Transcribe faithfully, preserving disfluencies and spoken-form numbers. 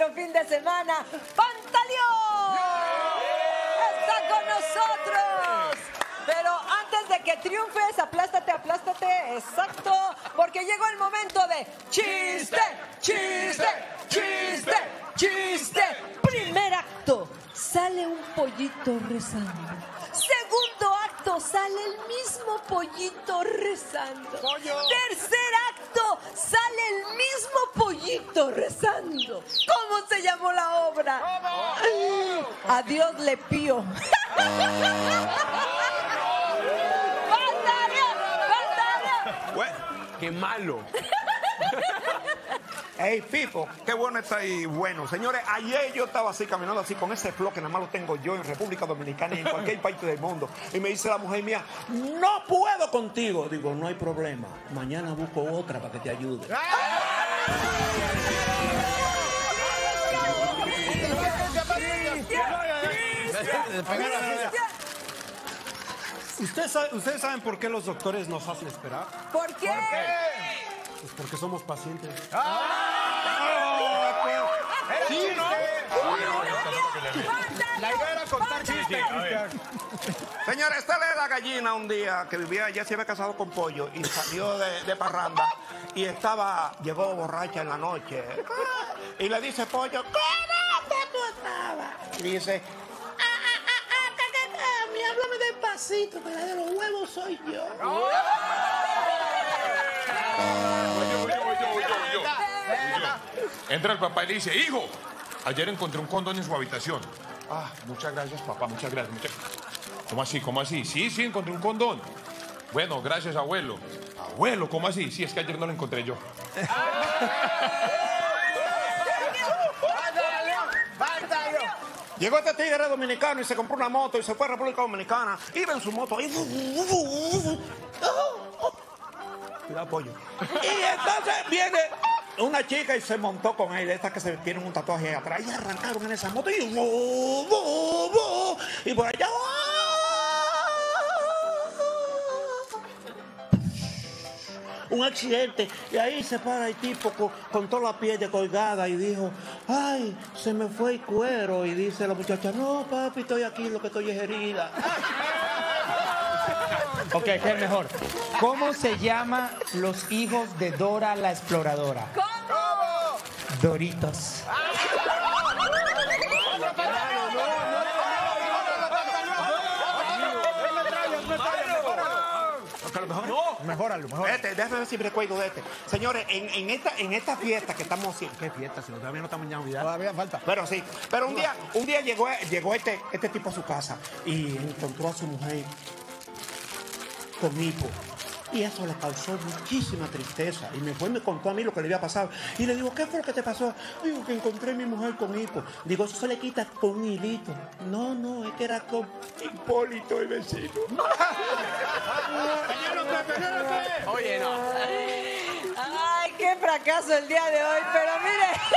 nuestro fin de semana. ¡Pantaleón! ¡Está con nosotros! Pero antes de que triunfes, aplástate, aplástate, exacto, porque llegó el momento de chiste, chiste, chiste, chiste. Primer acto, sale un pollito rezando. Segundo acto, sale el mismo pollito rezando. ¡Pollo! Tercer acto, sale el mismo pollito rezando. ¿Cómo se llamó la obra? ¿Cómo? A Dios le pío. ¡Qué malo! Hey, Pipo, qué bueno está ahí. Bueno, señores, ayer yo estaba así, caminando así con ese flow que nada más lo tengo yo en República Dominicana y en cualquier país del mundo. Y me dice la mujer mía, no puedo contigo. Digo, no hay problema. Mañana busco otra para que te ayude. ¿Ustedes saben, ¿Ustedes saben por qué los doctores nos hacen esperar? ¿Por qué? ¿Por qué? Pues porque somos pacientes. Sí, ¿no? La idea era contar chistes, Cristian. Señores, esta es la gallina un día que vivía, ya se había casado con pollo y salió de, de parranda y estaba, llegó borracha en la noche. Y le dice pollo, ¿cómo tú estabas? Y dice, ah, ah, ah, ah, ca, ca, ca, mi, háblame despacito, que la de los huevos soy yo. Entra el papá y le dice, hijo, ayer encontré un condón en su habitación. Ah, muchas gracias, papá, muchas gracias. Muchas... ¿Cómo así? ¿Cómo así? Sí, sí, encontré un condón. Bueno, gracias, abuelo. Abuelo, ¿cómo así? Sí, es que ayer no lo encontré yo. Llegó este tigre dominicano y se compró una moto y se fue a República Dominicana. Iba en su moto ahí. Cuidado, pollo. Y entonces viene una chica y se montó con él, estas que se tienen un tatuaje ahí atrás, y arrancaron en esa moto y, y por allá un accidente, y ahí se para el tipo con, con toda la piel de colgada y dijo, ay, se me fue el cuero, y dice la muchacha, no papi, estoy aquí, lo que estoy es herida. Ok, ¿qué es mejor? ¿Cómo se llaman los hijos de Dora la Exploradora? ¿Cómo? Doritos. No, mejóralo, mejóralo. Este, déjame ver si recuerdo de este. Señores, en, en, esta, en esta fiesta que estamos haciendo. ¿Qué fiesta? Si todavía no estamos en Navidad. Todavía falta. Pero sí. Pero un día, un día llegó, llegó este, este tipo a su casa y encontró a su mujer con hipo. Y eso le causó muchísima tristeza. Y me fue y me contó a mí lo que le había pasado. Y le digo, ¿qué fue lo que te pasó? Digo, que encontré a mi mujer con hipo. Digo, eso se le quita con un hilito. No, no, es que era con Hipólito, el vecino. Oye, no. Ay, qué fracaso el día de hoy, pero mire.